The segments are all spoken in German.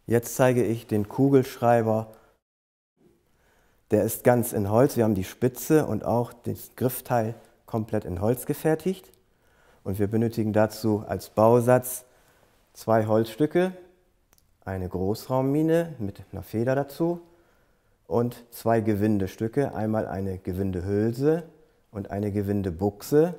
Jetzt zeige ich den Kugelschreiber. Der ist ganz in Holz. Wir haben die Spitze und auch das Griffteil komplett in Holz gefertigt. Und wir benötigen dazu als Bausatz 2 Holzstücke, eine Großraummine mit einer Feder dazu und 2 Gewindestücke, einmal eine Gewindehülse und eine Gewindebuchse.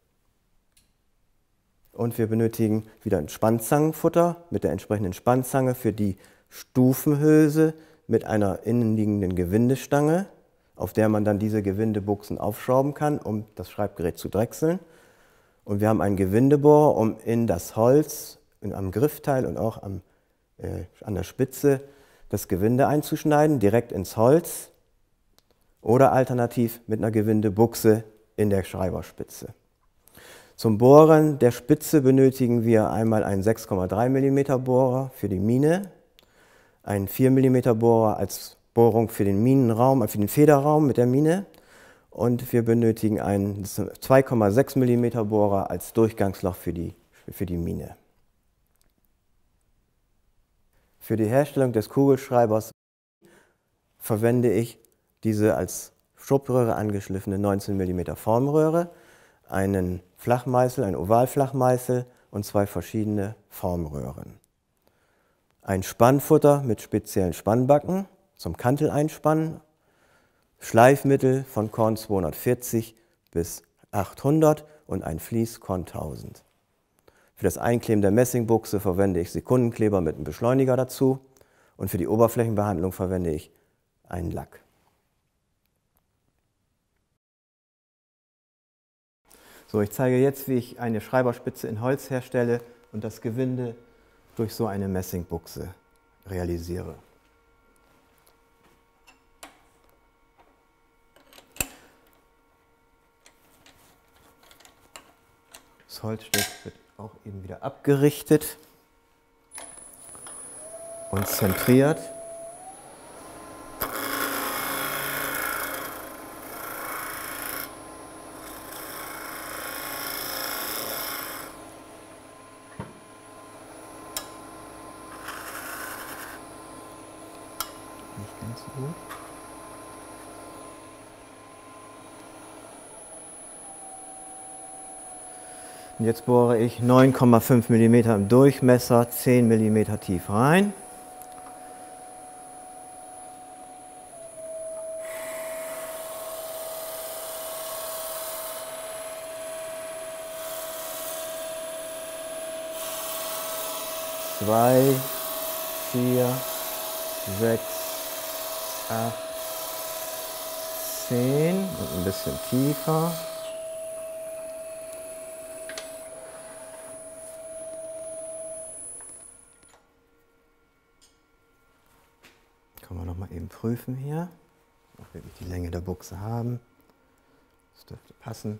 Und wir benötigen wieder ein Spannzangenfutter mit der entsprechenden Spannzange für die Stufenhülse mit einer innenliegenden Gewindestange, auf der man dann diese Gewindebuchsen aufschrauben kann, um das Schreibgerät zu drechseln. Und wir haben einen Gewindebohrer, um in das Holz, am Griffteil und auch an der Spitze das Gewinde einzuschneiden, direkt ins Holz oder alternativ mit einer Gewindebuchse in der Schreiberspitze. Zum Bohren der Spitze benötigen wir einmal einen 6,3 mm Bohrer für die Mine, einen 4 mm Bohrer als Bohrung für den Minenraum, für den Federraum mit der Mine und wir benötigen einen 2,6 mm Bohrer als Durchgangsloch für die Mine. Für die Herstellung des Kugelschreibers verwende ich diese als Schuppröhre angeschliffene 19 mm Formröhre, einen Flachmeißel, einen Ovalflachmeißel und 2 verschiedene Formröhren. Ein Spannfutter mit speziellen Spannbacken zum Kanteleinspannen, Schleifmittel von Korn 240 bis 800 und ein Vlies Korn 1000. Für das Einkleben der Messingbuchse verwende ich Sekundenkleber mit einem Beschleuniger dazu und für die Oberflächenbehandlung verwende ich einen Lack. So, ich zeige jetzt, wie ich eine Schreiberspitze in Holz herstelle und das Gewinde durch so eine Messingbuchse realisiere. Das Holzstück wird auch eben wieder abgerichtet und zentriert. Nicht ganz so gut. Und jetzt bohre ich 9,5 mm im Durchmesser, 10 mm tief rein. Zwei, 4, 6, 8, 10 und ein bisschen tiefer. Können wir noch mal eben prüfen hier, ob wir die Länge der Buchse haben. Das dürfte passen.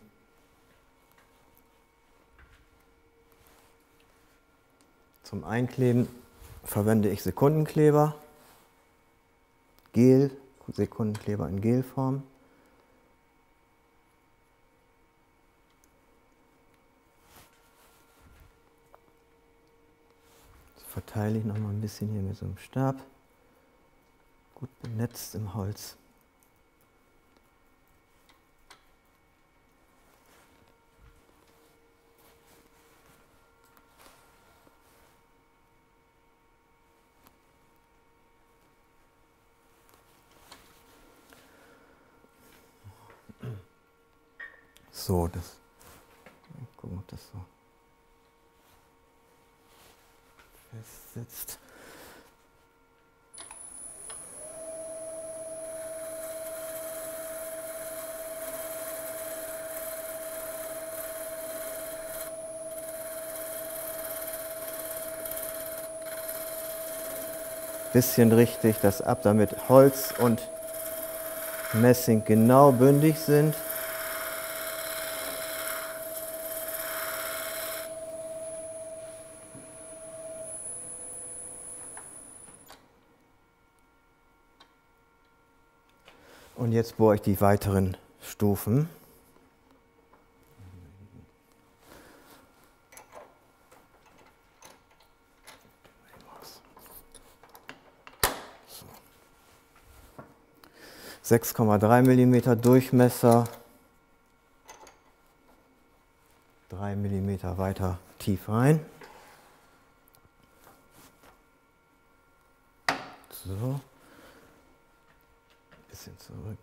Zum Einkleben verwende ich Sekundenkleber, Gel, Sekundenkleber in Gelform. Das verteile ich noch mal ein bisschen hier mit so einem Stab. Gut benetzt im Holz. So, mal gucken, ob das so fest sitzt. Bisschen richtig das ab, damit Holz und Messing genau bündig sind. Und jetzt bohre ich die weiteren Stufen. 6,3 mm Durchmesser, 3 mm weiter tief rein. So, ein bisschen zurück.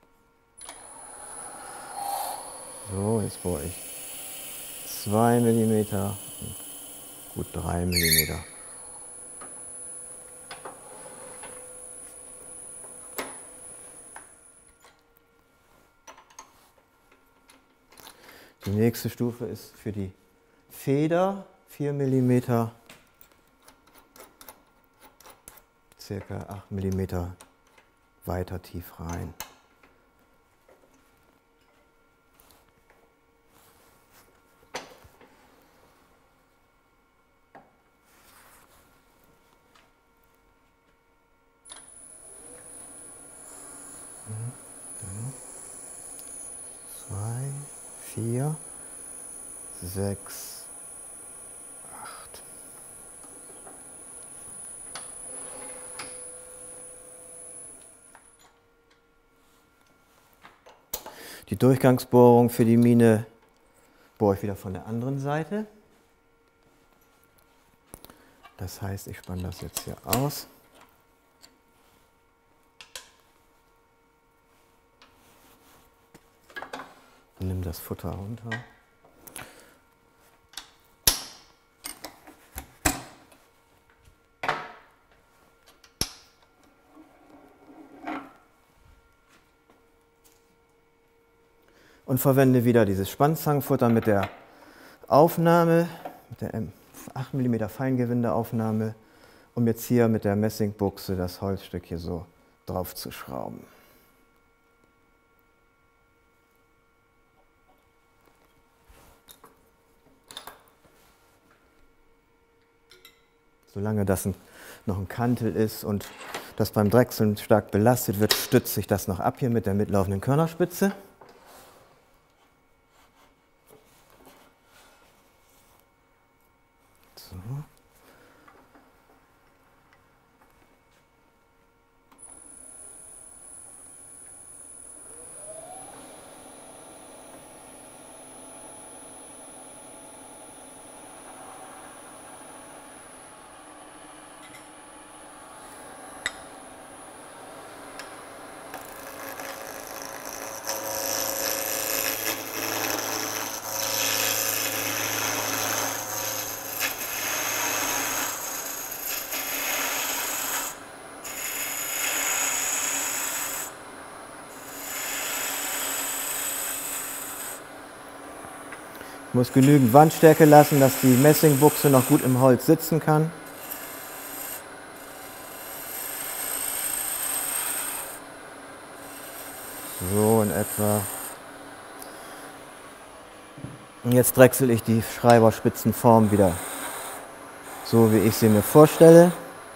So, jetzt bohre ich 2 mm und gut 3 mm. Die nächste Stufe ist für die Feder 4 mm, circa 8 mm weiter tief rein. Dann 2, 4, 6, 8. Die Durchgangsbohrung für die Mine bohre ich wieder von der anderen Seite. Das heißt, ich spanne das jetzt hier aus. Und nimm das Futter runter. Und verwende wieder dieses Spannzangenfutter mit der Aufnahme, mit der 8 mm Feingewindeaufnahme, um jetzt hier mit der Messingbuchse das Holzstück hier so drauf zu schrauben. Solange das noch ein Kantel ist und das beim Drechseln stark belastet wird, stützt sich das noch ab hier mit der mitlaufenden Körnerspitze. So. Ich muss genügend Wandstärke lassen, dass die Messingbuchse noch gut im Holz sitzen kann. So in etwa. Und jetzt drechsel ich die Schreiberspitzenform wieder so, wie ich sie mir vorstelle.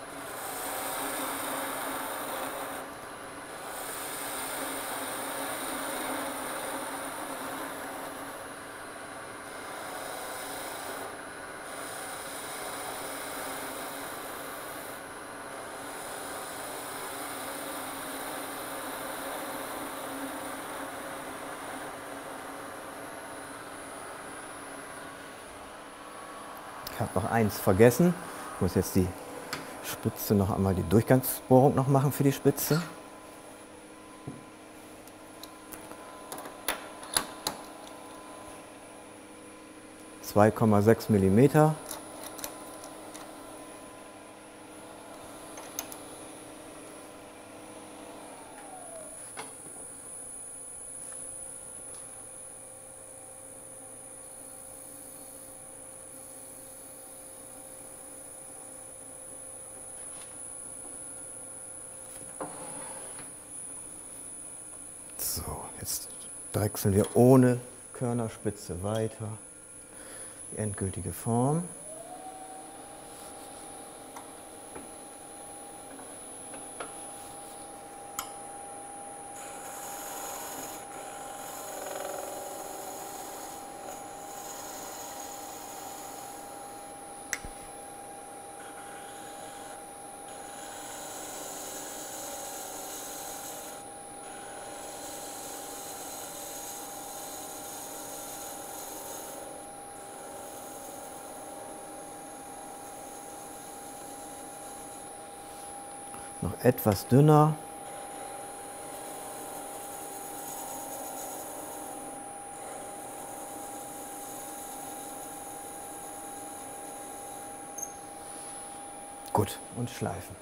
Ich habe noch eins vergessen. Ich muss jetzt die Spitze noch einmal, die Durchgangsbohrung noch machen für die Spitze. – 2,6 mm. So, jetzt drechseln wir ohne Körnerspitze weiter. Die endgültige Form. Noch etwas dünner. Gut, und schleifen.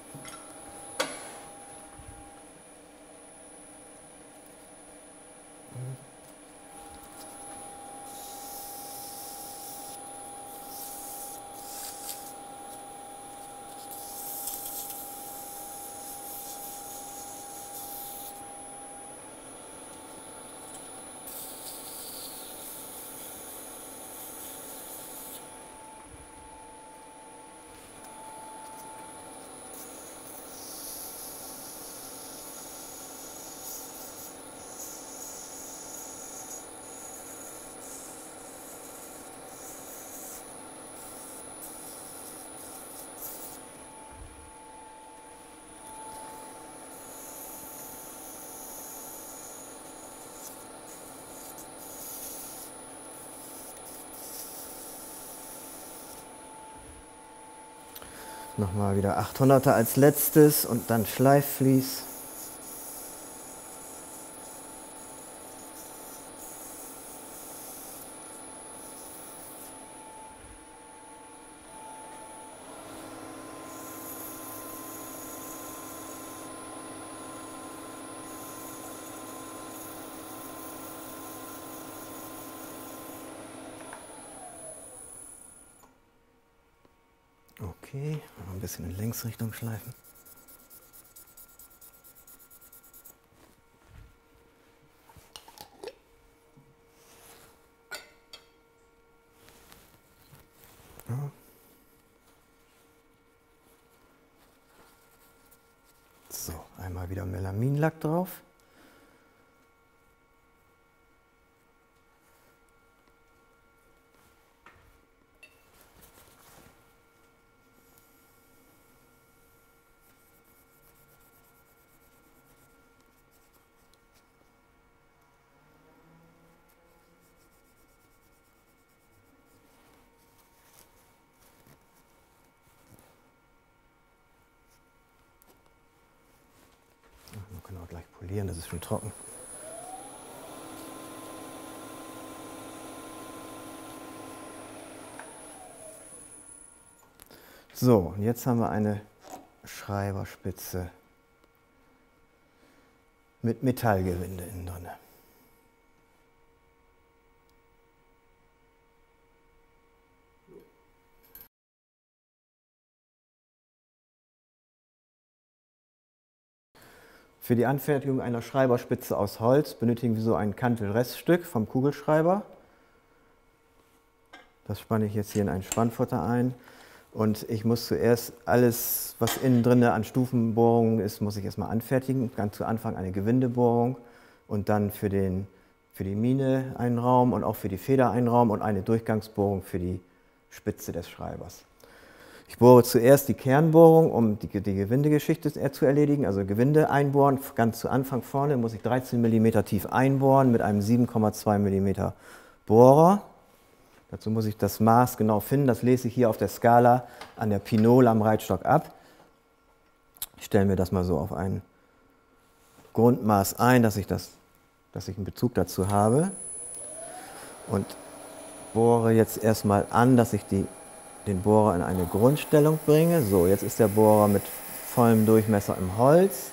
Nochmal wieder 800er als letztes und dann Schleifvlies. Okay, noch ein bisschen in Längsrichtung schleifen. Ja. So, einmal wieder Melaminlack drauf. Man kann auch gleich polieren, das ist schon trocken. So, und jetzt haben wir eine Schreiberspitze mit Metallgewinde innen drin. Für die Anfertigung einer Schreiberspitze aus Holz benötigen wir so ein Kantelreststück vom Kugelschreiber. Das spanne ich jetzt hier in ein Spannfutter ein. Und ich muss zuerst alles, was innen drin an Stufenbohrungen ist, muss ich erstmal anfertigen. Ganz zu Anfang eine Gewindebohrung und dann für die Mine einen Raum und auch für die Feder einen Raum und eine Durchgangsbohrung für die Spitze des Schreibers. Ich bohre zuerst die Kernbohrung, um die Gewindegeschichte zu erledigen, also Gewinde einbohren. Ganz zu Anfang vorne muss ich 13 mm tief einbohren mit einem 7,2 mm Bohrer. Dazu muss ich das Maß genau finden, das lese ich hier auf der Skala an der Pinole am Reitstock ab. Ich stelle mir das mal so auf ein Grundmaß ein, dass ich einen Bezug dazu habe. Und bohre jetzt erstmal an, dass ich den Bohrer in eine Grundstellung bringe. So, jetzt ist der Bohrer mit vollem Durchmesser im Holz.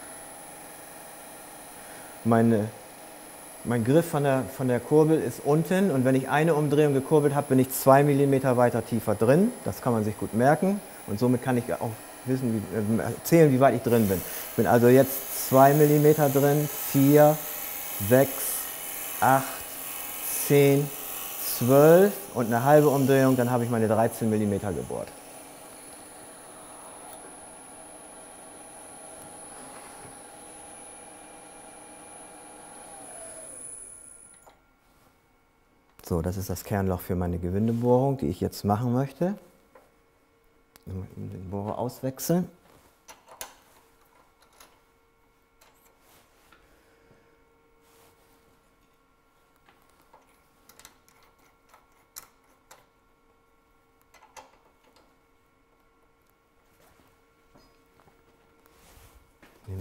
Mein Griff von der Kurbel ist unten und wenn ich eine Umdrehung gekurbelt habe, bin ich 2 mm weiter tiefer drin. Das kann man sich gut merken und somit kann ich auch zählen, wie weit ich drin bin. Ich bin also jetzt 2 mm drin, 4, 6, 8, 10, 12 und eine halbe Umdrehung, dann habe ich meine 13 mm gebohrt. So, das ist das Kernloch für meine Gewindebohrung, die ich jetzt machen möchte. Den Bohrer auswechseln.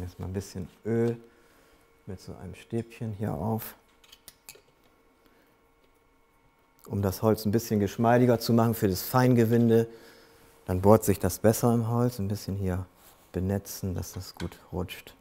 nehme jetzt mal ein bisschen Öl mit so einem Stäbchen hier auf, um das Holz ein bisschen geschmeidiger zu machen für das Feingewinde. Dann bohrt sich das besser im Holz, ein bisschen hier benetzen, dass das gut rutscht.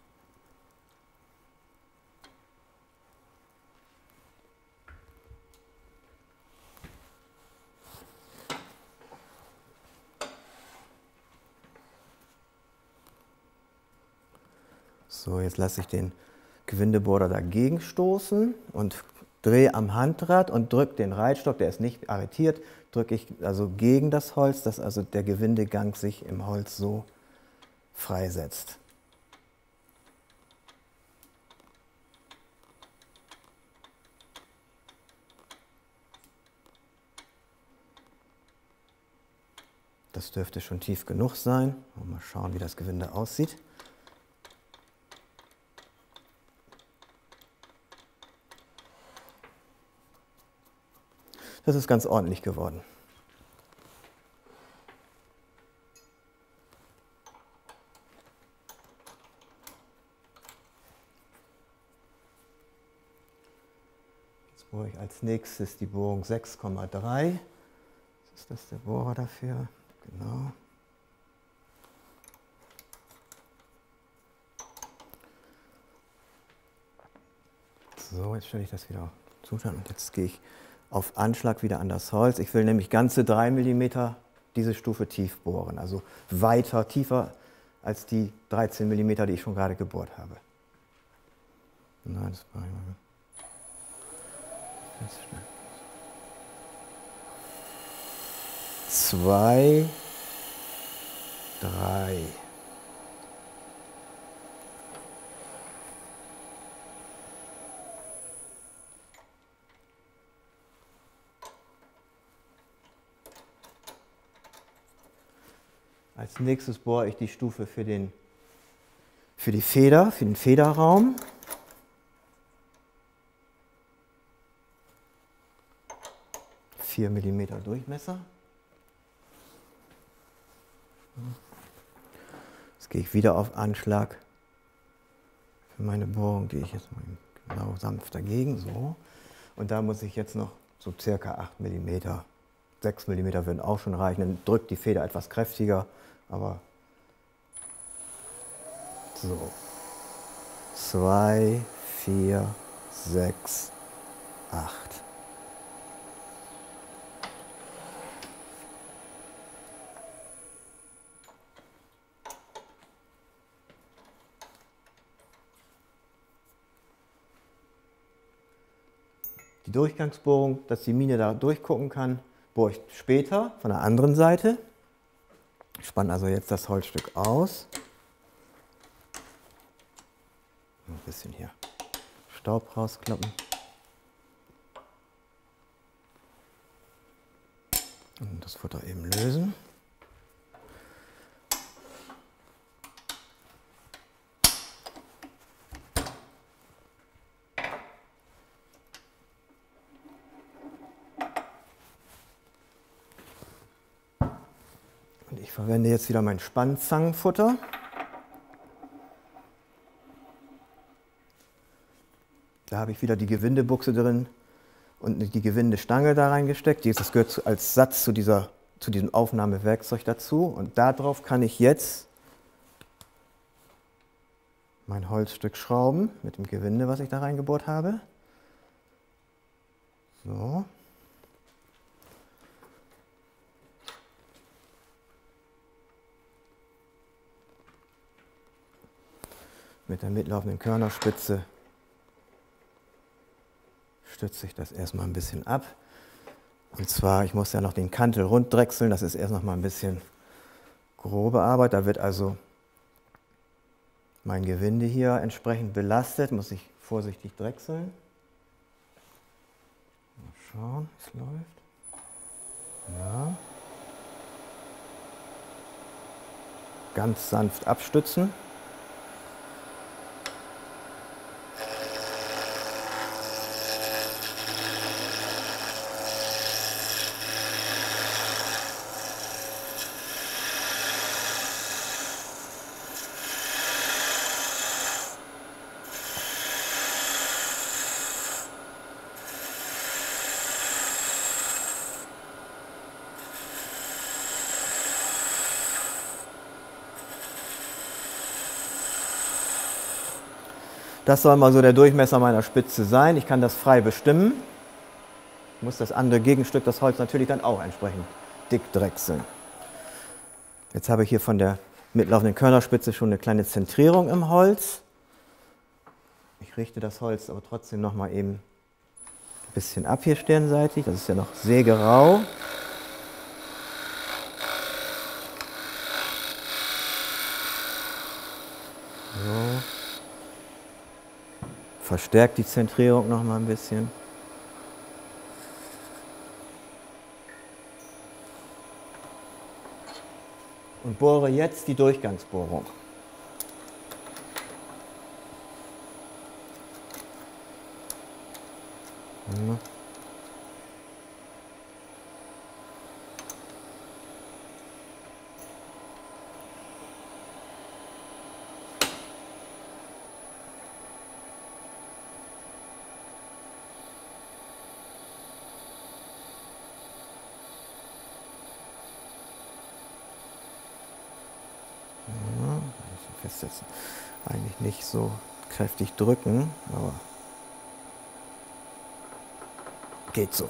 So, jetzt lasse ich den Gewindebohrer dagegen stoßen und drehe am Handrad und drücke den Reitstock, der ist nicht arretiert, drücke ich also gegen das Holz, dass also der Gewindegang sich im Holz so freisetzt. Das dürfte schon tief genug sein. Mal schauen, wie das Gewinde aussieht. Das ist ganz ordentlich geworden. Jetzt bohre ich als nächstes die Bohrung 6,3. Ist das der Bohrer dafür? Genau. So, jetzt stelle ich das wieder auf Zustand und jetzt gehe ich auf Anschlag wieder an das Holz. Ich will nämlich ganze 3 mm diese Stufe tief bohren, also weiter, tiefer als die 13 mm, die ich schon gerade gebohrt habe. Nein, das mache ich mal. Ganz schnell. 2, 3. Als nächstes bohre ich die Stufe für die Feder, für den Federraum. (4 mm Durchmesser. Jetzt gehe ich wieder auf Anschlag für meine Bohrung, gehe ich jetzt mal genau sanft dagegen, so. Und da muss ich jetzt noch so circa 8 mm, 6 mm würden auch schon reichen, dann drückt die Feder etwas kräftiger, aber so. 2, 4, 6, 8. Die Durchgangsbohrung, dass die Mine da durchgucken kann, bohre ich später von der anderen Seite. Ich spanne also jetzt das Holzstück aus. Ein bisschen hier Staub rauskloppen. Und das Futter eben lösen. Und ich verwende jetzt wieder mein Spannzangenfutter. Da habe ich wieder die Gewindebuchse drin und die Gewindestange da reingesteckt. Das gehört als Satz zu diesem Aufnahmewerkzeug dazu. Und darauf kann ich jetzt mein Holzstück schrauben mit dem Gewinde, was ich da reingebohrt habe. So. Mit der mitlaufenden Körnerspitze stütze ich das erstmal ein bisschen ab. Und zwar, ich muss ja noch den Kantel rund drechseln, das ist erst noch mal ein bisschen grobe Arbeit. Da wird also mein Gewinde hier entsprechend belastet, muss ich vorsichtig drechseln. Mal schauen, wie es läuft. Ja. Ganz sanft abstützen. Das soll mal so der Durchmesser meiner Spitze sein. Ich kann das frei bestimmen. Ich muss das andere Gegenstück, das Holz, natürlich dann auch entsprechend dick drechseln. Jetzt habe ich hier von der mitlaufenden Körnerspitze schon eine kleine Zentrierung im Holz. Ich richte das Holz aber trotzdem noch mal eben ein bisschen ab hier stirnseitig. Das ist ja noch sägerau. So. Verstärkt die Zentrierung noch mal ein bisschen. Und bohre jetzt die Durchgangsbohrung. Ja. Festsetzen. Eigentlich nicht so kräftig drücken, aber geht so.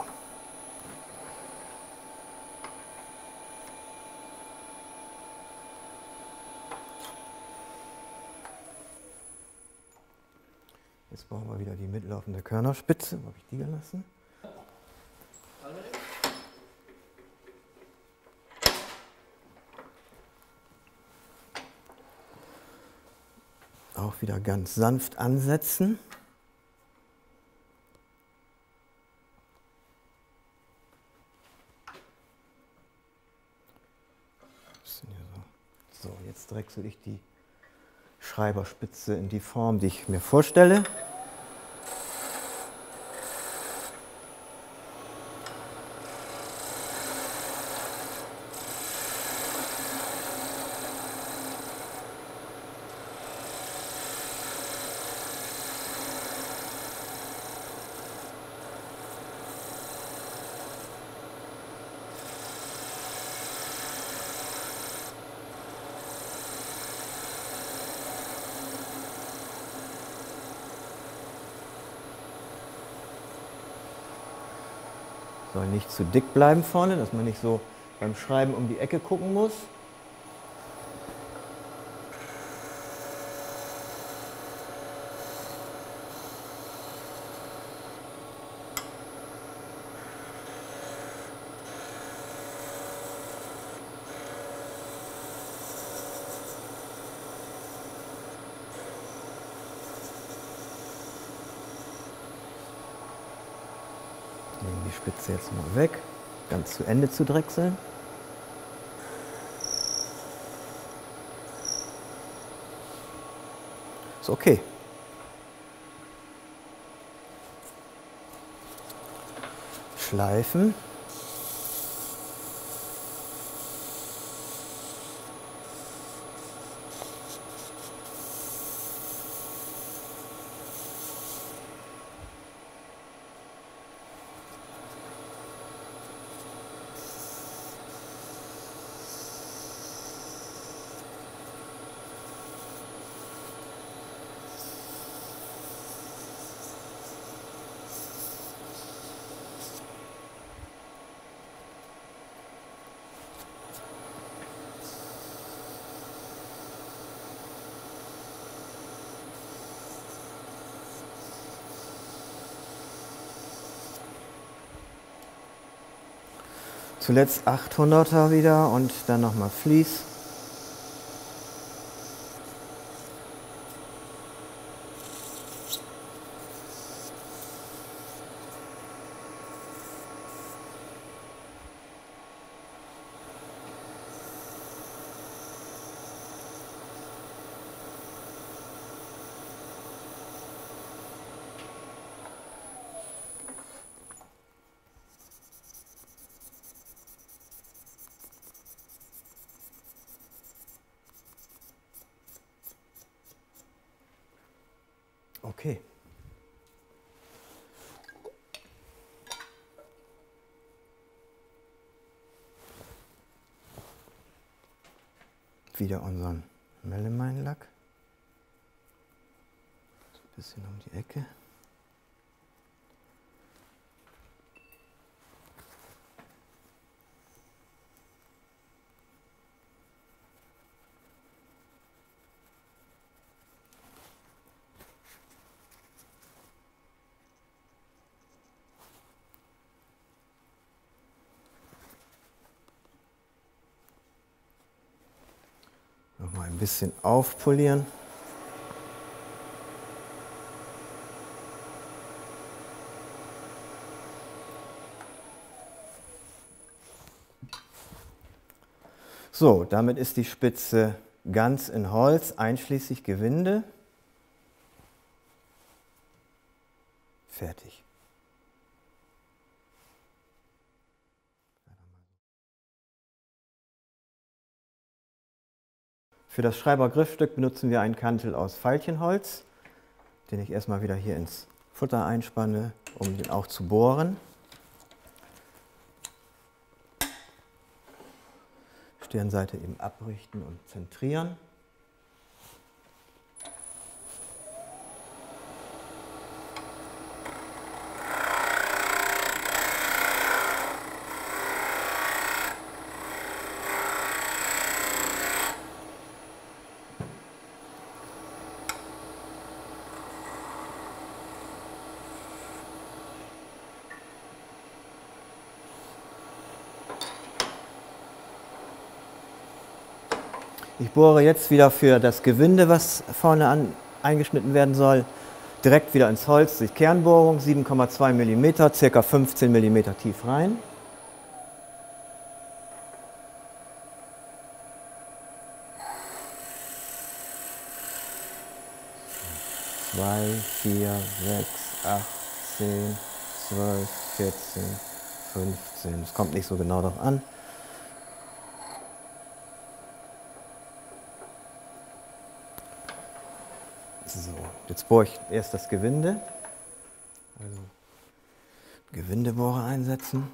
Jetzt brauchen wir wieder die mitlaufende Körnerspitze. Wo habe ich die gelassen? Auch wieder ganz sanft ansetzen. So, jetzt drechsel ich die Schreiberspitze in die Form, die ich mir vorstelle. Soll nicht zu dick bleiben vorne, dass man nicht so beim Schreiben um die Ecke gucken muss. Legen die Spitze jetzt mal weg, ganz zu Ende zu drechseln. Ist okay. Schleifen. Zuletzt 800er wieder und dann nochmal Vlies. Okay. Wieder unseren Melamine-Lack. Bisschen um die Ecke. Nochmal ein bisschen aufpolieren. So, damit ist die Spitze ganz in Holz, einschließlich Gewinde. Fertig. Für das Schreibergriffstück benutzen wir einen Kantel aus Veilchenholz, den ich erstmal wieder hier ins Futter einspanne, um den auch zu bohren. Stirnseite eben abrichten und zentrieren. Ich bohre jetzt wieder für das Gewinde, was vorne eingeschnitten werden soll, direkt wieder ins Holz. Die Kernbohrung 7,2 mm, ca. 15 mm tief rein. Zwei, 4, 6, 8, 10, 12, 14, 15. Es kommt nicht so genau darauf an. So, jetzt bohre ich erst das Gewinde. Also Gewindebohrer einsetzen.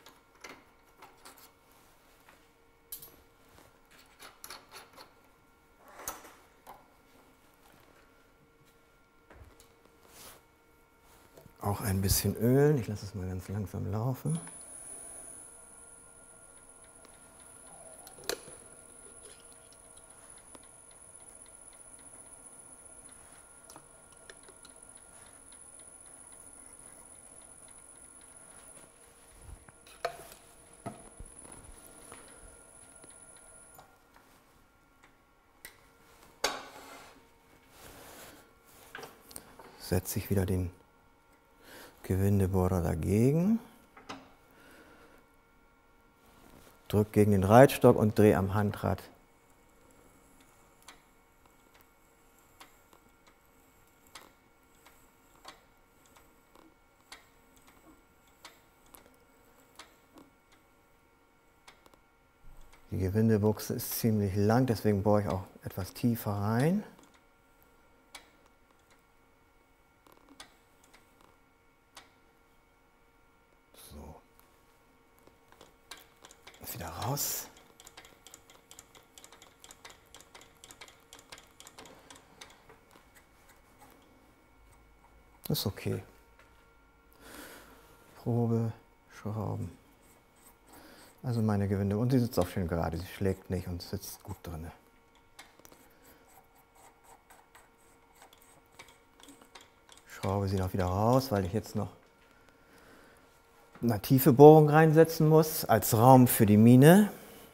Auch ein bisschen ölen. Ich lasse es mal ganz langsam laufen. Setze ich wieder den Gewindebohrer dagegen, drücke gegen den Reitstock und drehe am Handrad. Die Gewindebuchse ist ziemlich lang, deswegen bohre ich auch etwas tiefer rein. Wieder raus. Das ist okay. Probe, Schrauben. Also meine Gewinde. Und sie sitzt auch schön gerade. Sie schlägt nicht und sitzt gut drin. Schraube sie noch wieder raus, weil ich jetzt noch eine tiefe Bohrung reinsetzen muss, als Raum für die Mine.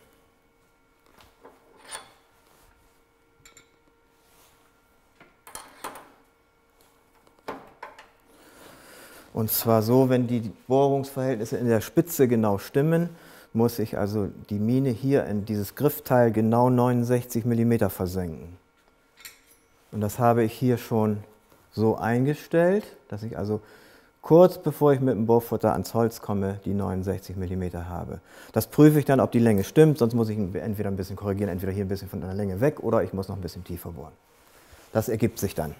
Und zwar so, wenn die Bohrungsverhältnisse in der Spitze genau stimmen, muss ich also die Mine hier in dieses Griffteil genau 69 mm versenken. Und das habe ich hier schon so eingestellt, dass ich also kurz bevor ich mit dem Bohrfutter ans Holz komme, die 69 mm habe. Das prüfe ich dann, ob die Länge stimmt, sonst muss ich entweder ein bisschen korrigieren, entweder hier ein bisschen von der Länge weg oder ich muss noch ein bisschen tiefer bohren. Das ergibt sich dann.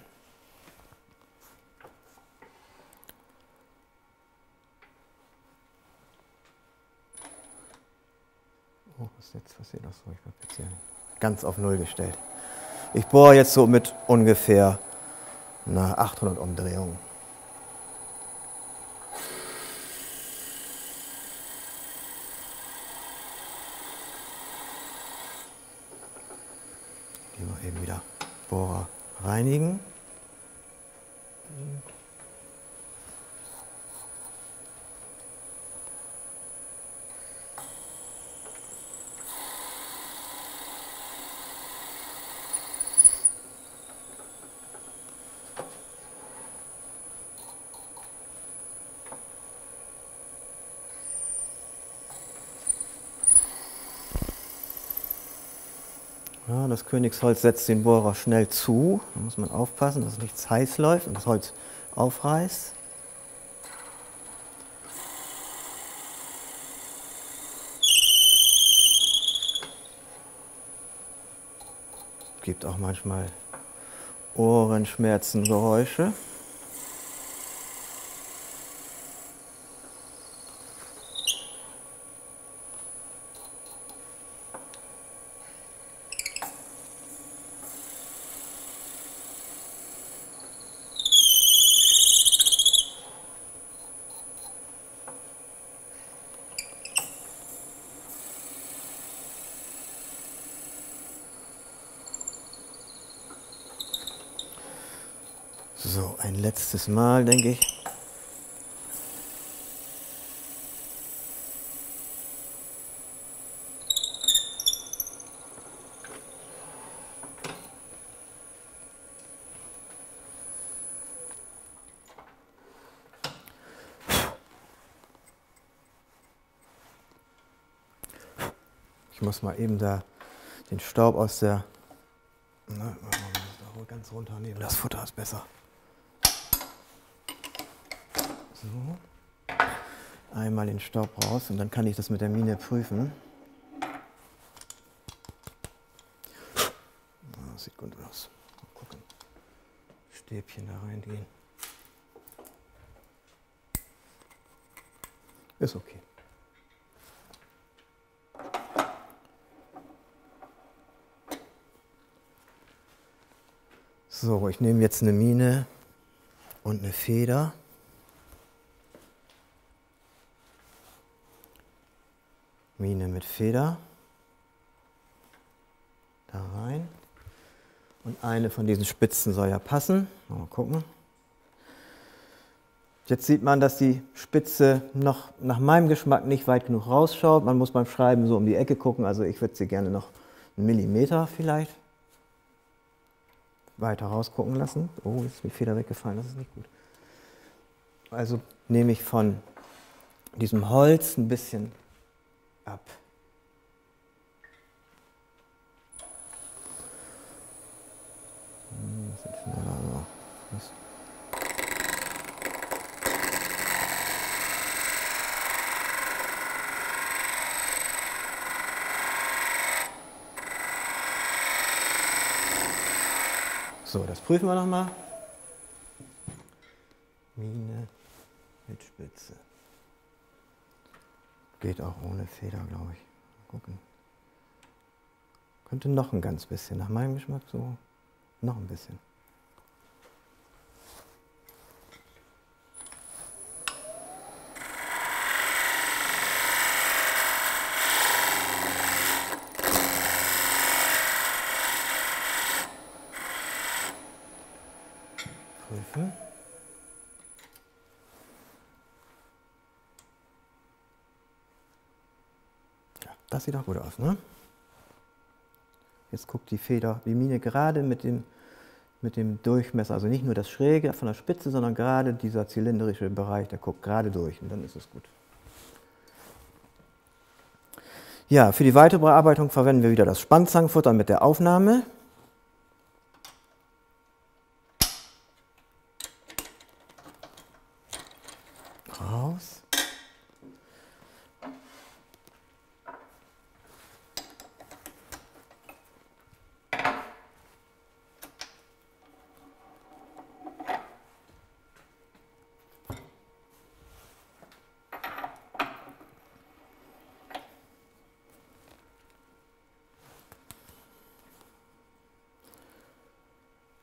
Oh, was ist jetzt passiert? Achso, ich habe jetzt hier ganz auf Null gestellt. Ich bohre jetzt so mit ungefähr Na, 800 Umdrehungen. Die mal eben wieder Bohrer reinigen. Ja, das Königsholz setzt den Bohrer schnell zu. Da muss man aufpassen, dass nichts heiß läuft und das Holz aufreißt. Gibt auch manchmal Ohrenschmerzengeräusche. So, ein letztes Mal, denke ich. Ich muss mal eben da den Staub aus der... Na, ganz runternehmen, das Futter ist besser. So. Einmal den Staub raus und dann kann ich das mit der Mine prüfen. Das sieht gut aus. Mal gucken. Stäbchen da reingehen. Ist okay. So, ich nehme jetzt eine Mine und eine Feder. Mine mit Feder. Da rein. Und eine von diesen Spitzen soll ja passen. Mal gucken. Jetzt sieht man, dass die Spitze noch nach meinem Geschmack nicht weit genug rausschaut. Man muss beim Schreiben so um die Ecke gucken. Also ich würde sie gerne noch einen Millimeter vielleicht weiter rausgucken lassen. Oh, jetzt ist die Feder weggefallen, das ist nicht gut. Also nehme ich von diesem Holz ein bisschen ab. Ein bisschen schneller, so. So, das prüfen wir nochmal. Mine mit Spitze. Geht auch ohne Feder, glaube ich. Mal gucken. Könnte noch ein ganz bisschen, nach meinem Geschmack so noch ein bisschen. Prüfen. Ja, das sieht auch gut aus, ne? Jetzt guckt die Feder, die Mine gerade mit dem Durchmesser, also nicht nur das Schräge von der Spitze, sondern gerade dieser zylindrische Bereich, der guckt gerade durch und dann ist es gut. Ja, für die weitere Bearbeitung verwenden wir wieder das Spanzangenfutter mit der Aufnahme. Raus.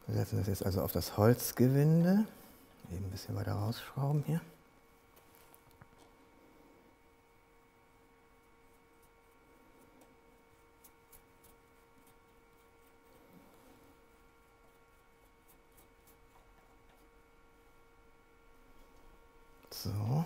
Wir setzen das jetzt also auf das Holzgewinde. Eben ein bisschen weiter rausschrauben hier. So.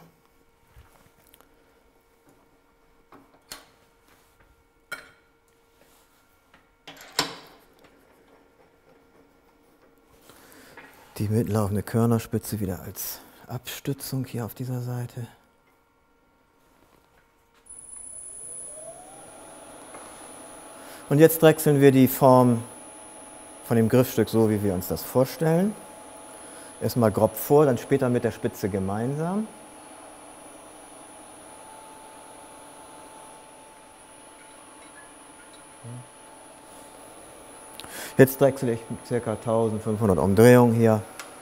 Die mitlaufende Körnerspitze wieder als Abstützung hier auf dieser Seite. Und jetzt drechseln wir die Form von dem Griffstück so, wie wir uns das vorstellen. Erstmal grob vor, dann später mit der Spitze gemeinsam. Jetzt drechsel ich mit ca. 1500 Umdrehungen hier.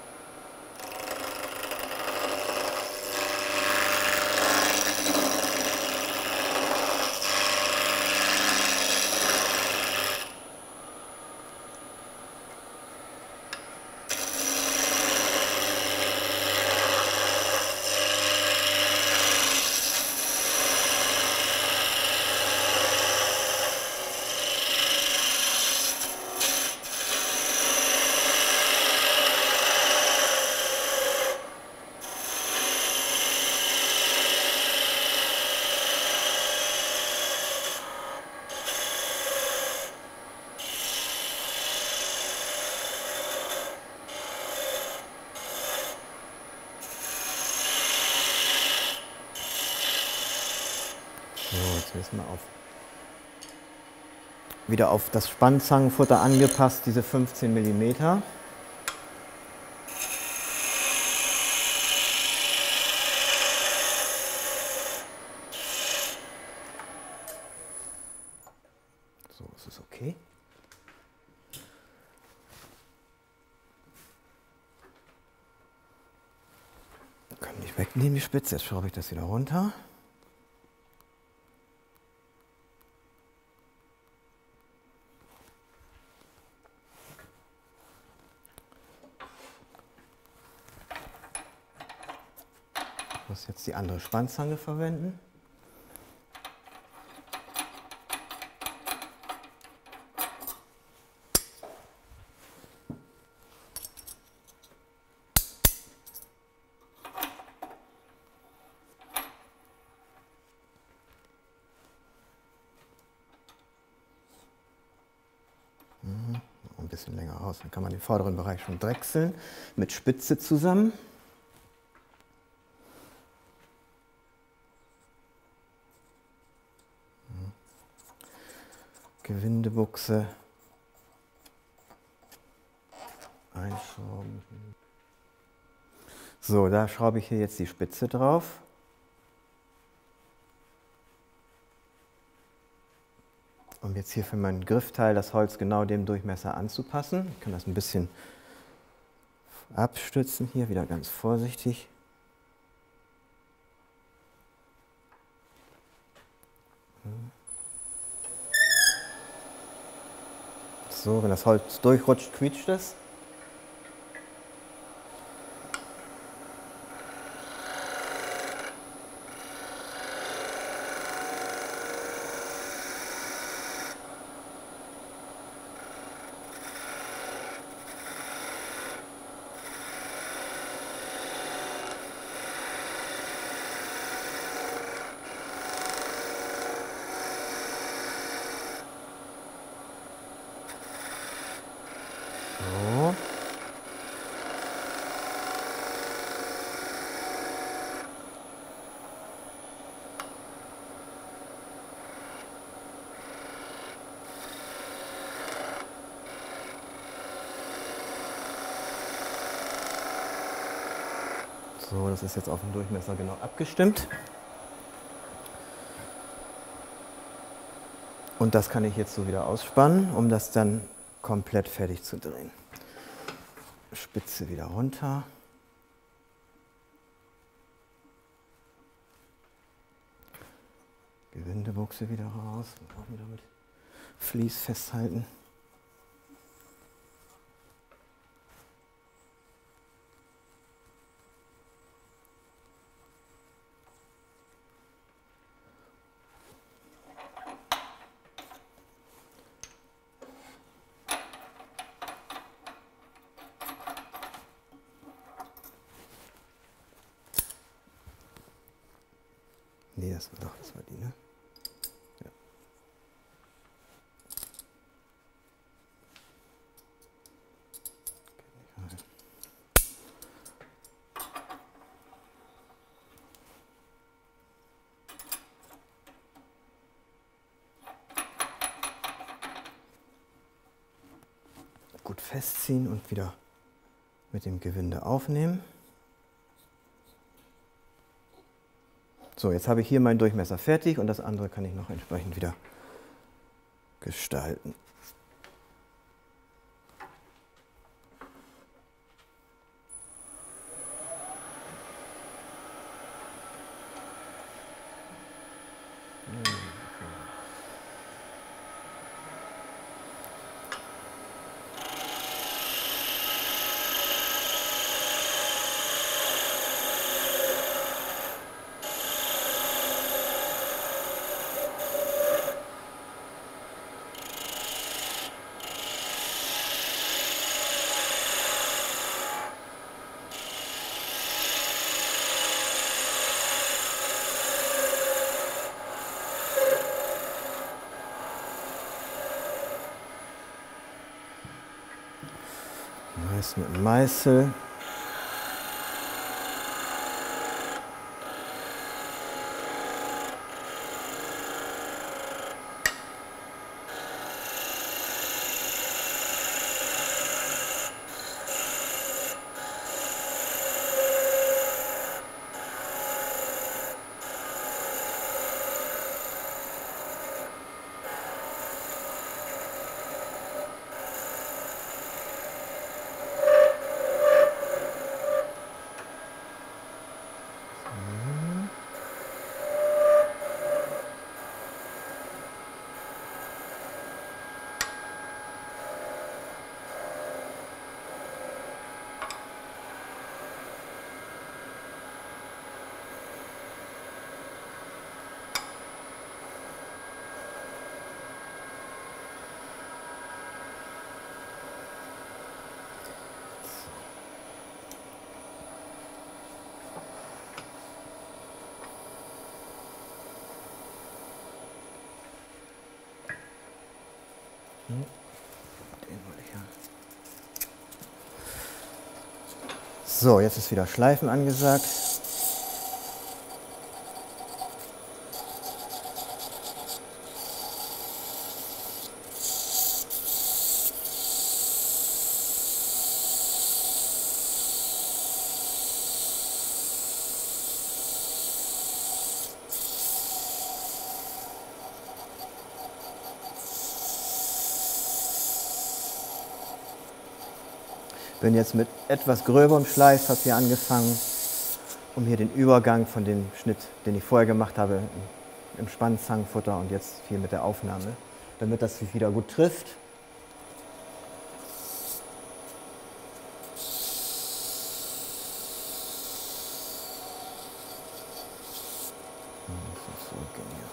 So, jetzt müssen wir wieder auf das Spannzangenfutter angepasst, diese 15 mm. So, ist es okay. Kann nicht wegnehmen, die Spitze. Jetzt schraube ich das wieder runter. Ich muss jetzt die andere Spannzange verwenden. Ein bisschen länger raus, dann kann man den vorderen Bereich schon drechseln mit Spitze zusammen. Gewindebuchse einschrauben. So, da schraube ich hier jetzt die Spitze drauf. Um jetzt hier für mein Griffteil das Holz genau dem Durchmesser anzupassen. Ich kann das ein bisschen abstützen, hier wieder ganz vorsichtig. So, wenn das Holz durchrutscht, quietscht es. So. So, das ist jetzt auf den Durchmesser genau abgestimmt. Und das kann ich jetzt so wieder ausspannen, um das dann komplett fertig zu drehen. Spitze wieder runter. Gewindebuchse wieder raus. Auch wieder mit Vlies festhalten. erstmal. Ach, das war die, ne? Ja. Gut festziehen und wieder mit dem Gewinde aufnehmen. So, jetzt habe ich hier meinen Durchmesser fertig und das andere kann ich noch entsprechend wieder gestalten. Meist mit dem Meißel. Den wollte ich haben. So, jetzt ist wieder Schleifen angesagt. Bin jetzt mit etwas gröberem Schleifpapier angefangen, um hier den Übergang von dem Schnitt, den ich vorher gemacht habe, im Spanzangenfutter und jetzt hier mit der Aufnahme, damit das sich wieder gut trifft. So genial.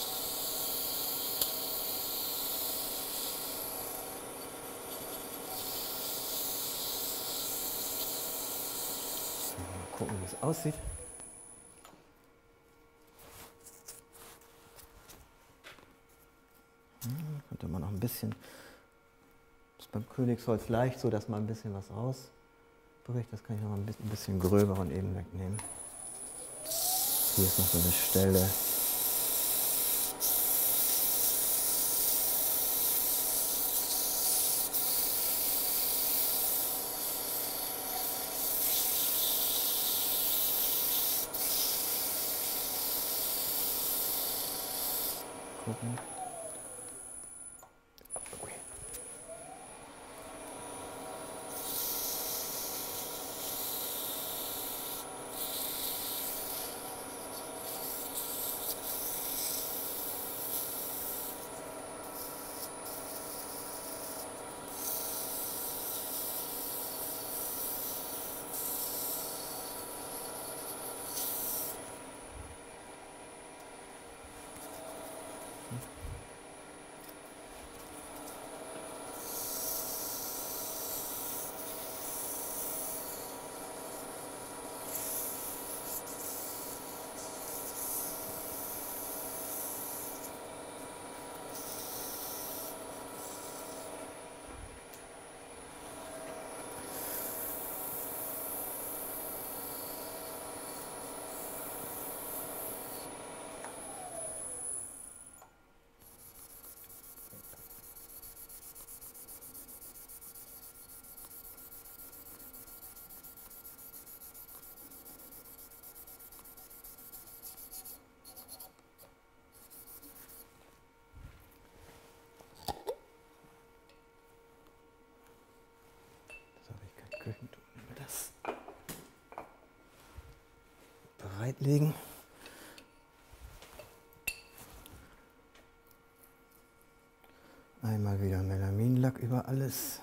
Mal gucken, wie es aussieht. Könnte man noch ein bisschen, das ist beim Königsholz leicht so, dass man ein bisschen was rausbricht. Das kann ich noch mal ein bisschen gröber und eben wegnehmen. Hier ist noch so eine Stelle. Gucken. Okay. weglegen. Einmal wieder Melaminlack über alles.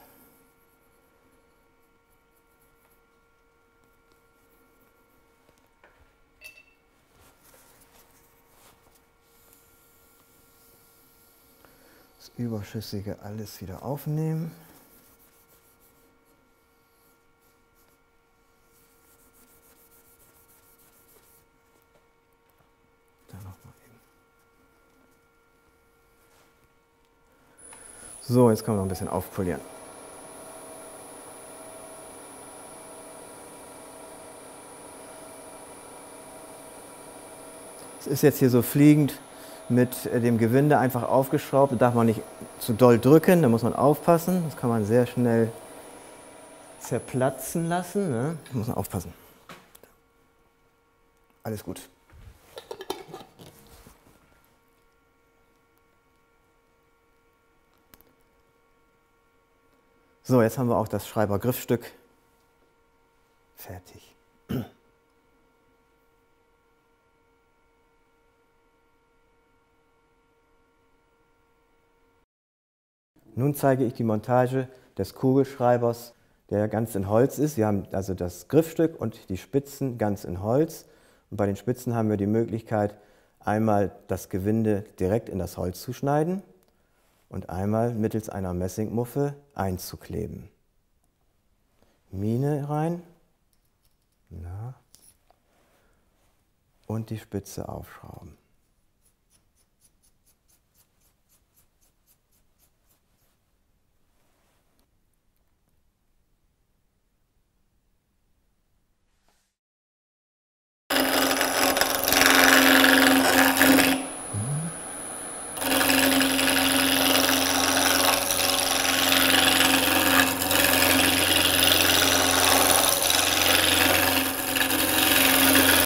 Das Überschüssige alles wieder aufnehmen. Da noch mal eben. So, jetzt können wir noch ein bisschen aufpolieren. Es ist jetzt hier so fliegend mit dem Gewinde einfach aufgeschraubt. Da darf man nicht zu doll drücken, da muss man aufpassen. Das kann man sehr schnell zerplatzen lassen. Ne? Da muss man aufpassen. Alles gut. So, jetzt haben wir auch das Schreibergriffstück fertig. Nun zeige ich die Montage des Kugelschreibers, der ganz in Holz ist. Wir haben also das Griffstück und die Spitzen ganz in Holz. Und bei den Spitzen haben wir die Möglichkeit, einmal das Gewinde direkt in das Holz zu schneiden und einmal mittels einer Messingmuffe einzukleben. Mine rein. Ja. Und die Spitze aufschrauben.